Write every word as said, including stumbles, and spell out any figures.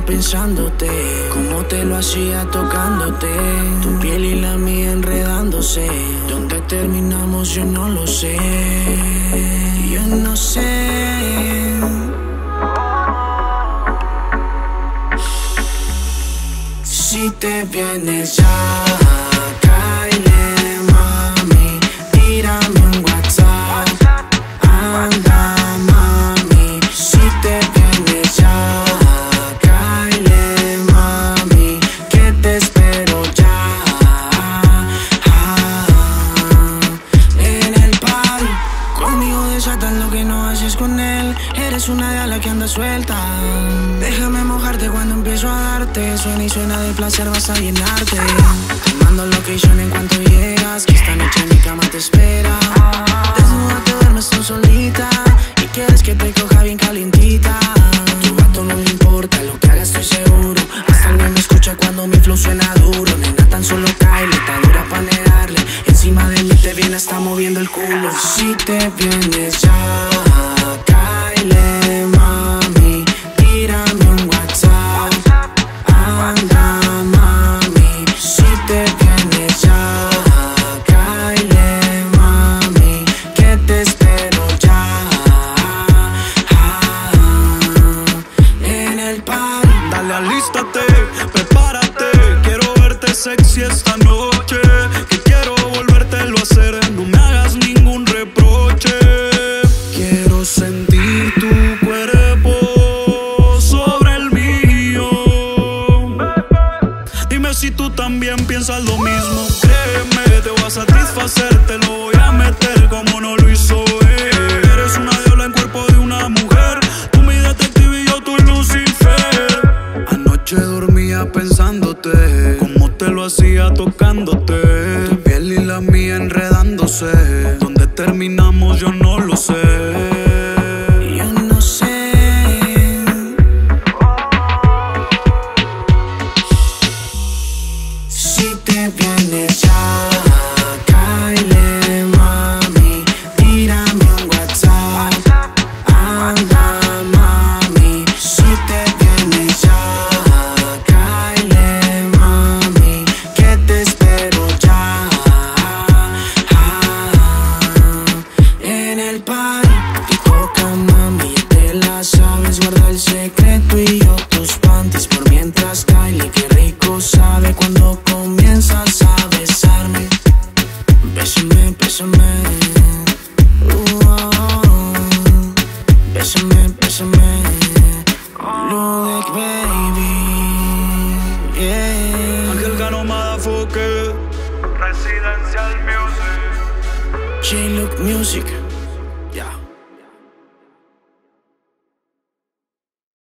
dormía pensándote, cómo te lo hacía tocándote, tu piel y la mía enredándose. ¿Dónde terminamos? Yo no lo sé, yo no sé. Si te vienes ya, cáele, mami, tírame un WhatsApp. Anda, mami, si te vienes ya, cáele, mami, que te espero ya. Ah, en el party, conmigo desatas lo que no haces con él. Eres una de alas que anda suelta. Déjame mojarte cuando empiezo a darte. Suena y suena de placer, vas a llenarte. Te mando location en cuanto llegas, que esta noche en mi cama te espera. Desnuda te duermes tú solita y quieres que te coja bien calientita. Tu gato no le importa lo que hagas, estoy seguro. Hasta el güey me escucha cuando mi flow suena duro. Nena, tan solo cáele, está dura pa' negarle. Encima de mí te viene, está moviendo el culo. Si te vienes ya, cáele, mami, tírame un WhatsApp. Anda, mami, si te vienes ya, cáele, mami, que te espero ya. Ah, en el party. Dale, alístate, prepárate. Quiero verte sexy esta noche, que quiero volvértelo a hacer. No me hagas ningún reproche. Quiero sentir tu cuerpo sobre el mío. Dime si tú también piensas lo mismo. Créeme, te voy a satisfacer, te lo voy a meter como no lo hizo él. Eres una diabla en cuerpo de una mujer. Tú mi detective y yo tu Lucifer. Anoche dormía pensándote, cómo te lo hacía tocándote, tu piel y la mía enredándose. ¿Dónde terminamos? Yo no lo sé. Yo no sé. Si te vienes ya, cáele, mami, tírame un WhatsApp. Anda, mami, si te vienes ya, cáele, mami, que te espero ya. Ah, en el party, te toca, mami, ya te la sabes. Guarda el secreto y yo tus panties. Por mientras, Kylie, qué rico sabe cuando comienzas a besarme. Bésame, bésame. Uh, oh. Bésame, bésame. Ludek, baby. Yeah. Ángel Cano, motherfucker. Residencial Music. J-Look Music.